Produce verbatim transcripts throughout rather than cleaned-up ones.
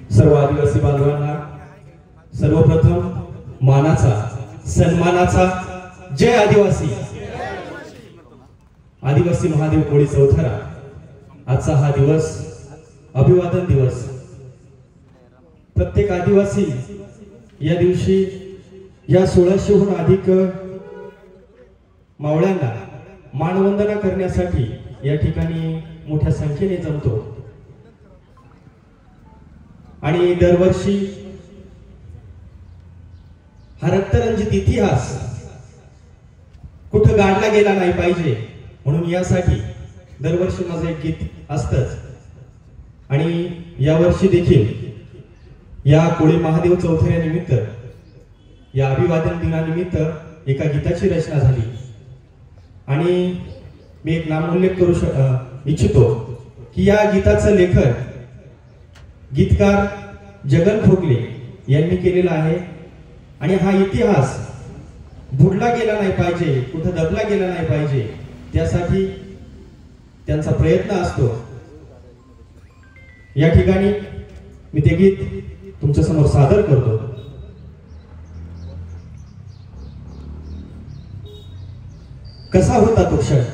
सर्व आदिवासी बांधवांना सर्वप्रथम मानाचा सन्मानाचा जय आदिवासी। आदिवासी महादेव कोळी चौथरा आजचा हा दिवस अभिवादन दिवस। प्रत्येक आदिवासी या दिवशी या सोळाशेहून अधिक मावळ्यांना मानवंदना करण्यासाठी या ठिकाणी मोठ्या संख्येने जमतो आणि दरवर्षी हा रक्तरंजित इतिहास कुठं गाडला गेला नाही पाहिजे म्हणून यासाठी दरवर्षी माझं एक गीत असतंच आणि यावर्षी देखील या कोळी महादेव चौथऱ्यानिमित्त या अभिवादन दिनानिमित्त एका गीताची रचना झाली आणि मी एक नामोल्लेख करू इच्छितो की या गीताचं लेखन गीतकार जगन खोगले यांनी केलेला आहे आणि हा इतिहास बुडला गेला नाही पाहिजे, कुठं दबला गेला नाही पाहिजे त्यासाठी त्यांचा प्रयत्न असतो। या ठिकाणी मी ते गीत तुमच्या समोर सादर करतो। कसा होता तो क्षण,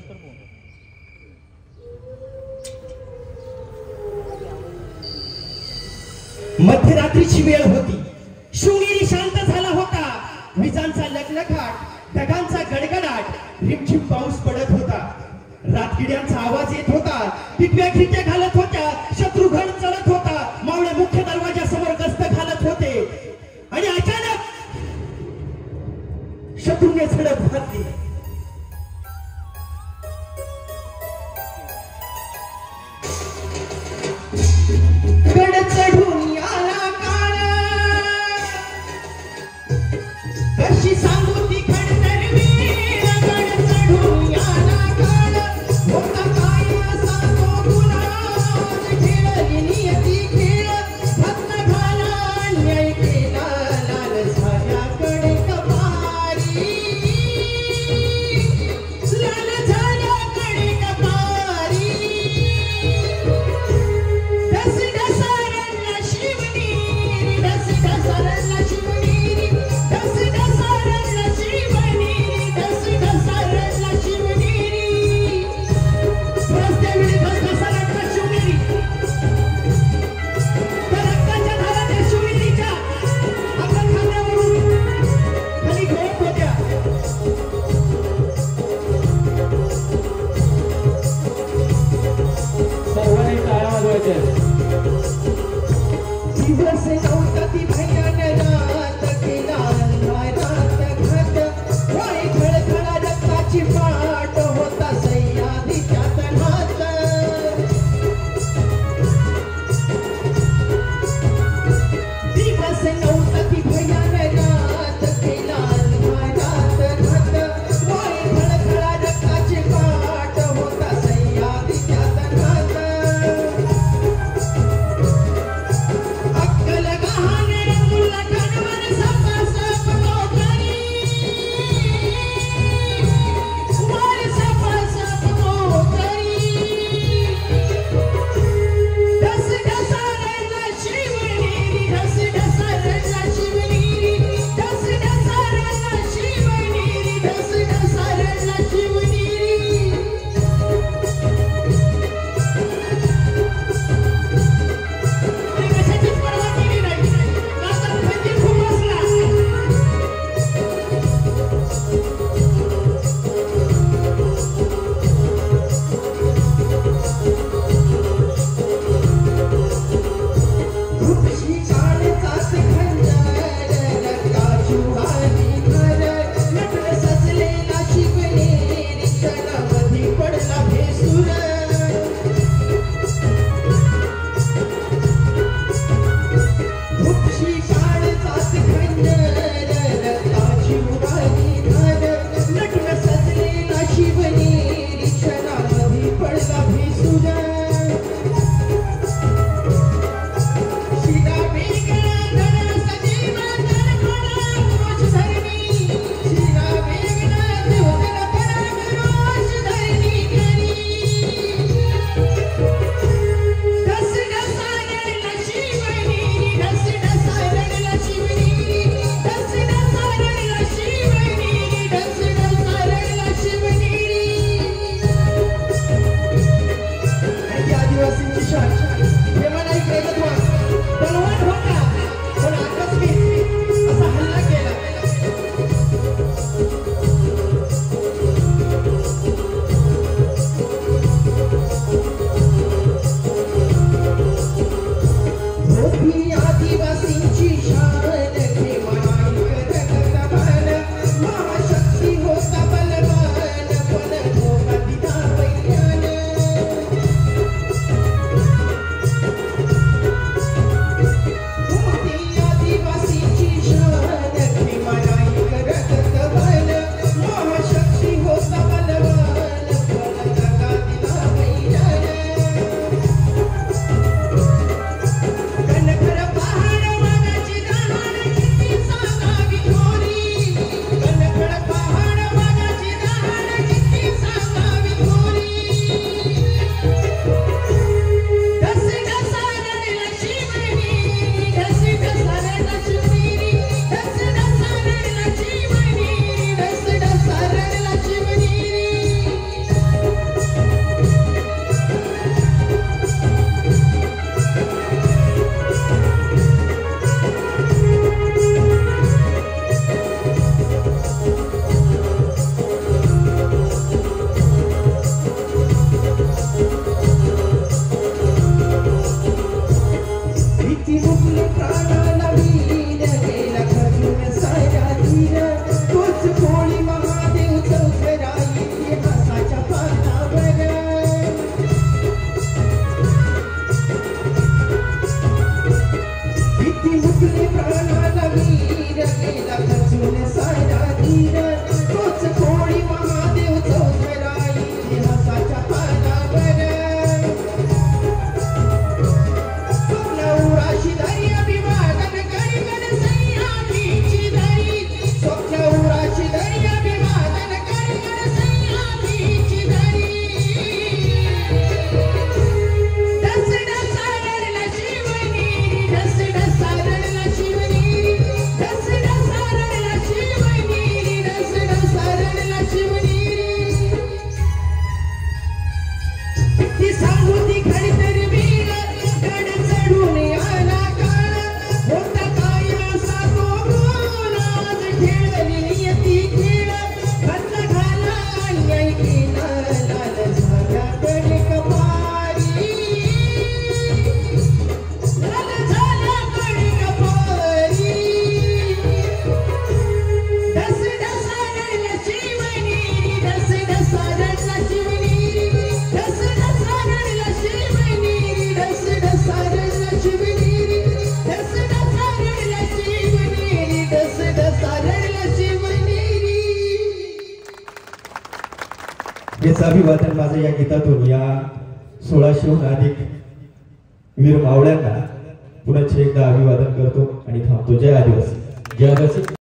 मध्यरात्रीची वेळ होती, शृंगेरी शांत झाला होता, विजांचा लखलखाट, ढगांचा गडगडाट, रिमझिम पाऊस पडत होता, रातकिड्यांचा आवाज येत होता, टिटव्या खिडक्या घालत होत्या, शत्रुघ्न चढत होता, मावळे मुख्य दरवाजासमोर गस्त घालत होते आणि अचानक शत्रूने झडप घातली। गड चढून याला काळ, कशी सांगू ती खडतर वीर, गड चढून याला काळ, होता काय असा तो गुलाल, खेळली नियती खेळ, फक्त घाला अन्याय केला, लाल झाल्याकडे कपारी, लाल झाल्याकडे कपारी, दस दसरला शिवनेरी, दस दसरला शिवनेरी, दस दसरला शिवनेरी, दस दसरला शिवनेरी, रस्त्यावेळी दस दसरला शिवनेरी, त्या रक्ताच्या धारा त्या शिवनेरीच्या आपल्या खांद्यावरून खाली घेत होत्या। सर्वांनी टाळ्या वाजवायच्या। दिवस नव्हता ती भयान रात, केला अंधारात घात, डोळे खळखळा रक्ताची पाट, होता सह्याद्रीच्या तळात। दिवस नव्हता ती भयान रात, केला अंधारात घात, डोळे खळखळा रक्ताची पाट, होता सह्याद्रीच्या तळात। अक्कल गहाण हेच अभिवादन माझं या गीतातून या सोळाशेहून अधिक वीर मावळ्यांना पुन्हा एकदा अभिवादन करतो आणि थांबतो. जय आदिवासी. जय आदिवासी.